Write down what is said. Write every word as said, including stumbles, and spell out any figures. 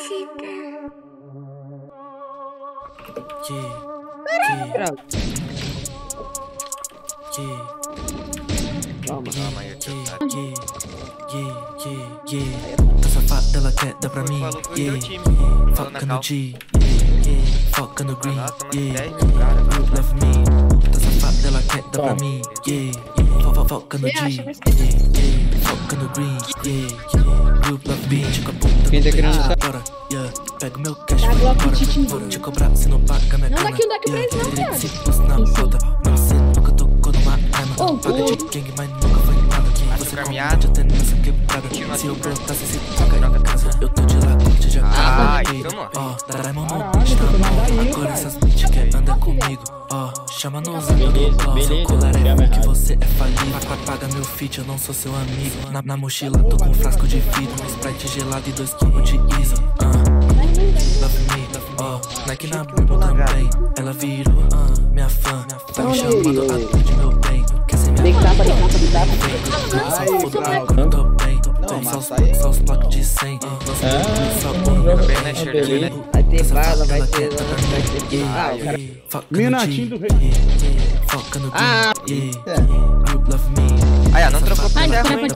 Calma. Calma aí, aqui. Tá safada, ela quer dar pra mim. Foca no G, foca no green. Love me. Tá safada, ela quer dar pra mim. Foca no G, foca no green. Love me. Quem tá querendo usar? Bora, yeah. Pega o meu cash, vai embora. Vou te cobrar se não paga minha Não, cana. daqui, não daqui pra eles não, viado. Se fosse na foda, mas você nunca tocou numa arma. Paga de gang, mas nunca foi nada. Você caminhada. até nessa quebrada. Se eu brotasse, se paga em casa. Eu tô de lá, curte de Ah, acordo. então não. Ó, Daimon não deixa na mão. Agora essas bitch quer andar comigo. Ó, chama nos amigos. Ó, seu colar é ruim que você é falido. Paga meu feat, eu não sou seu amigo. Na, na mochila tô com um frasco de vidro, um Sprite gelado e dois copos de Isa. Love me, ó, Nike na bunda também. Ela virou, ah, minha fã. Tá me chamando até de meu bem. Quer ser minha Tapa, tapa, tapa. Só foda eu tô bem. Tem só os, só os placos de cem. Só bom, Bem, né, Shirley, né? Vai ter bala, vai ter. Vai ter. Ah, o cara. Minatinho do rei. Foca no Ah, green. Love me. Ah, não trocou pra Ai, terra, espera, hein?